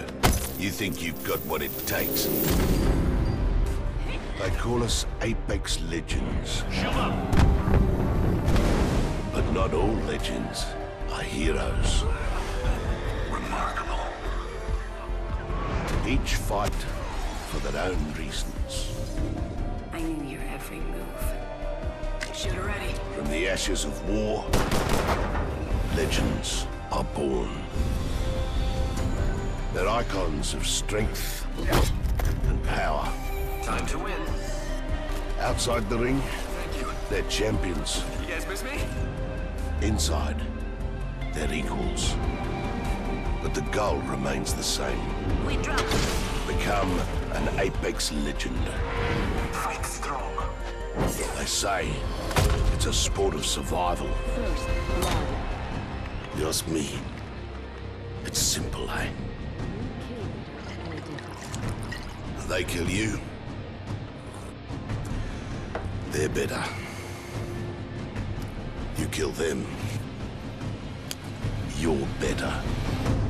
You think you've got what it takes. They call us Apex Legends. Shoot up! But not all legends are heroes. Remarkable. Each fight for their own reasons. I knew your every move. Shoot already. From the ashes of war, legends are born. They're icons of strength and power. Time to win. Outside the ring, Thank you. they're champions. You guys miss me? Inside, they're equals. But the goal remains the same. We drop. Become an Apex Legend. Fight strong. They say it's a sport of survival. First blood. You ask me, it's simple, eh? They kill you, they're better. You kill them, you're better.